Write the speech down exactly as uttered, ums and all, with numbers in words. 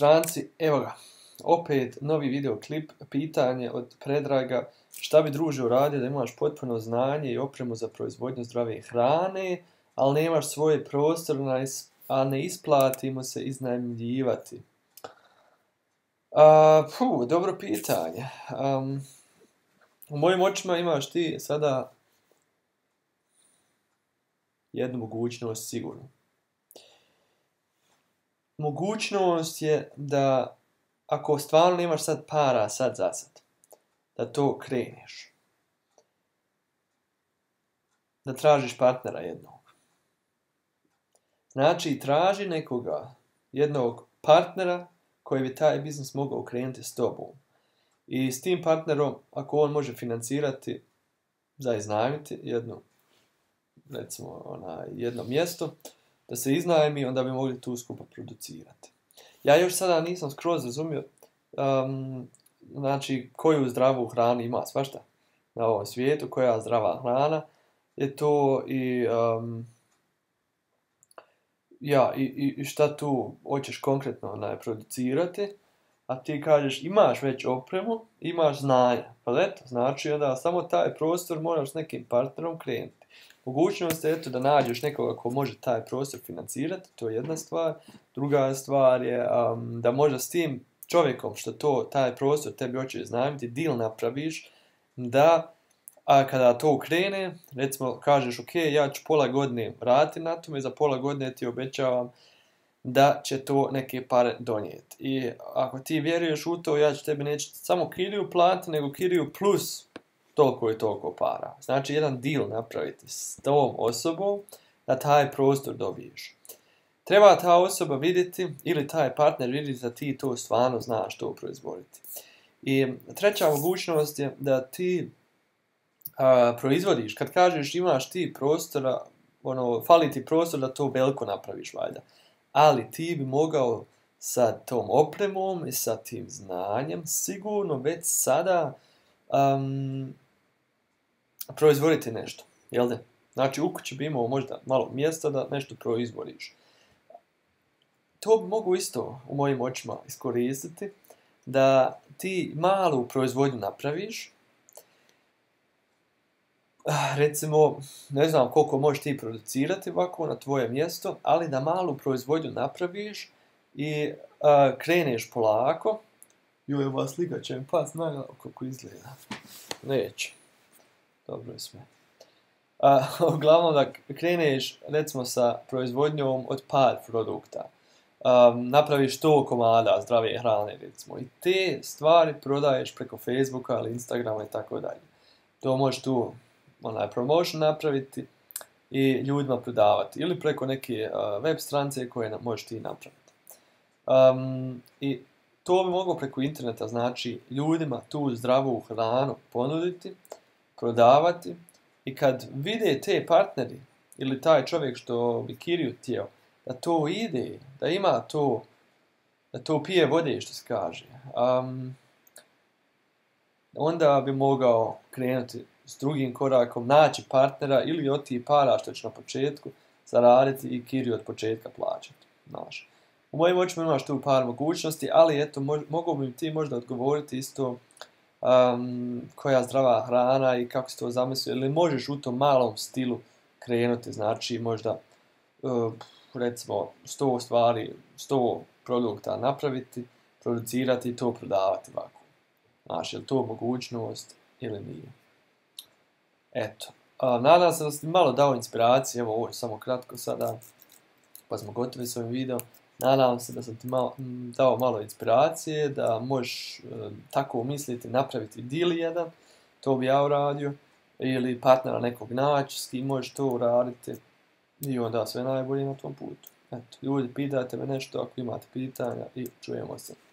stranci, evo ga, opet novi videoklip, pitanje od Predraga, šta bi druže uradio da imaš potpuno znanje i opremu za proizvodnju zdrave hrane, ali nemaš svoj prostor, a ne isplatimo se iznajmljivati? A, puh, dobro pitanje. Um, u mojim očima imaš ti sada jednu mogućnost sigurno. Mogućnost je da ako stvarno nemaš sad para sad za sad, da to kreneš. Da tražiš partnera jednog. Znači, traži nekoga, jednog partnera koji bi taj biznis mogao ukrenuti s tobom. I s tim partnerom, ako on može financirati za iznajmiti jednu, recimo, ona, jedno mjesto, da se iznajmi, onda bi mogli tu skupo producirati. Ja još sada nisam skroz razumio, um, znači, koju zdravu hranu ima svašta na ovom svijetu, koja zdrava hrana je to i, um, ja, i, i šta tu hoćeš konkretno onaj, producirati, a ti kažeš imaš već opremu, imaš znanje, pa eto, znači onda samo taj prostor moraš s nekim partnerom krenuti. Mogućnost je eto da nađeš nekoga ko može taj prostor financirati, to je jedna stvar. Druga stvar je um, da možda s tim čovjekom što to, taj prostor tebi hoće iznajmiti, deal napraviš, da a kada to krene, recimo kažeš ok, ja ću pola godine raditi na tome, za pola godine ti obećavam da će to neke pare donijeti. I ako ti vjeruješ u to, ja ću tebi neći samo kiriju platiti, nego kiriju plus toliko i toliko para. Znači, jedan deal napraviti s tom osobom da taj prostor dobiješ. Treba ta osoba vidjeti, ili taj partner vidjeti da ti to stvarno znaš to proizvoditi. I treća mogućnost je da ti a, proizvodiš. Kad kažeš imaš ti prostora, ono, fali ti prostor da to veliko napraviš, valjda. Ali ti bi mogao sa tom opremom i sa tim znanjem sigurno već sada um, proizvoditi nešto, jel da? Znači, u kući bi imao možda malo mjesta da nešto proizvodiš. To bi mogu isto u mojim očima iskoristiti, da ti malu proizvodnju napraviš, recimo, ne znam koliko možeš ti producirati ovako na tvoje mjesto, ali da malu proizvodnju napraviš i uh, kreneš polako. Joj, ova slika će mi pas na kako izgleda. Neće. Dobro je sve. Uh, uglavnom da kreneš recimo sa proizvodnjom od par produkta. Um, napraviš sto komada zdrave hrane recimo i te stvari prodaješ preko Facebooka ili Instagrama i tako dalje. To možeš tu onaj promotion napraviti i ljudima prodavati ili preko neke uh, web stranice koje možeš ti napraviti. Um, I to bi moglo preko interneta, znači ljudima tu zdravu hranu ponuditi, prodavati i kad vide te partneri ili taj čovjek što bi kiriju htio, da to ide, da ima to, da to pije vode što se kaže, um, onda bi mogao krenuti s drugim korakom, naći partnera ili od tih para što će na početku zaraditi i kiriju od početka plaćati. Znaš. U mojim očima imaš tu par mogućnosti, ali eto, mož, mogu bi ti možda odgovoriti isto um, koja zdrava hrana i kako si to zamislio, ili možeš u tom malom stilu krenuti, znači možda uh, recimo sto stvari, sto produkta napraviti, producirati i to prodavati ovako. Znaš, je li to mogućnost ili nije? Eto, a, nadam se da sam malo dao inspiracije, evo ovo je samo kratko sada, pa smo gotovi s ovim videom. Nadam se da sam ti malo, m, dao malo inspiracije, da možeš e, tako misliti, napraviti deal jedan, to bi ja uradio, ili partnera nekog naći, s kim možeš to uraditi i onda sve najbolje na tom putu. Eto, ljudi, pitajte me nešto ako imate pitanja i čujemo se.